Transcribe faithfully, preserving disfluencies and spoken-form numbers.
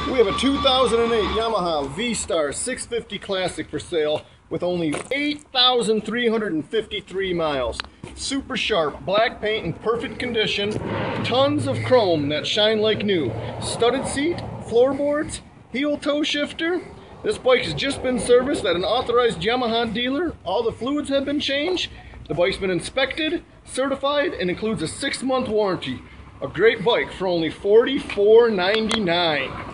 We have a two thousand eight Yamaha V star six fifty Classic for sale with only eight thousand three hundred fifty-three miles. Super sharp, black paint in perfect condition, tons of chrome that shine like new, studded seat, floorboards, heel toe shifter. This bike has just been serviced at an authorized Yamaha dealer. All the fluids have been changed. The bike's been inspected, certified, and includes a six month warranty. A great bike for only forty-four ninety-nine.